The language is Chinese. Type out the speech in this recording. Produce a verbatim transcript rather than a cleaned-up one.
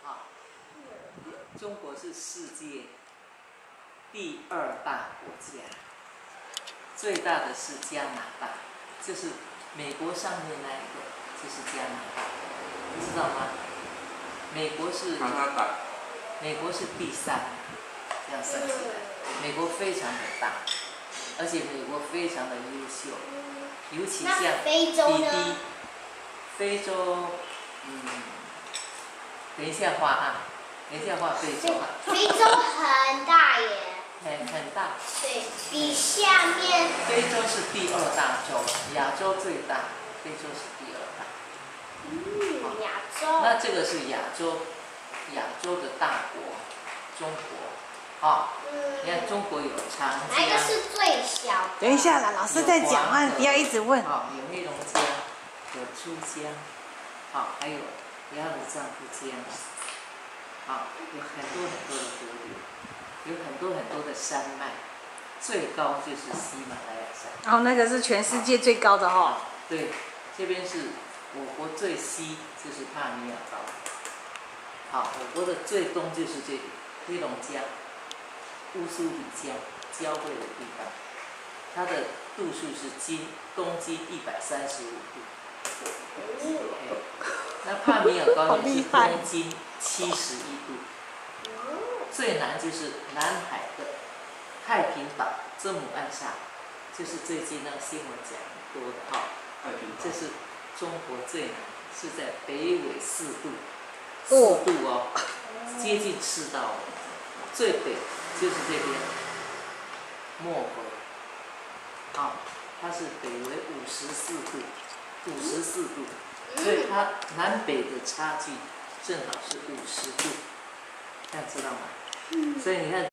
啊，中国是世界第二大国家，最大的是加拿大，这是美国上面那一个，这是加拿大，你知道吗？美国是加拿大， 美国是第三，这样算起来，美国非常的大，而且美国非常的优秀，尤其像非洲弟弟呢？ 非洲，嗯，等一下画啊，等一下画非洲啊， 非洲很大耶， 很很大。 对比下面。 非洲是第二大洲，亚洲最大，非洲是第二大。 嗯，亚洲。 那这个是亚洲，亚洲的大国，中国，啊、 嗯。 你看中国有长江。 哪一个是最小的？ 等一下啦，老师在讲话，你不要一直问。 好，有黑龙江，有珠江，好，还有雅鲁藏布江，好，有很多很多的河流，有很多很多的山脉，最高就是喜马拉雅山。 然后那个是全世界最高的哈。 对，这边是我国最西，就是帕米尔高。好，我国的最东就是这里，黑龙江、乌苏里江交汇的地方，它的度数是经东经一百三十五度。Okay. 那帕米尔高原是东经七十一度。最南就是南海的太平岛这姆暗沙，就是最近那个新闻讲很多的哈。这是中国最南，是在北纬四度，四度哦，接近赤道了。最北就是这边，漠河，啊，它是北纬五十四度，五十四度，所以它南北的差距正好是五十度，这样知道吗？所以你看。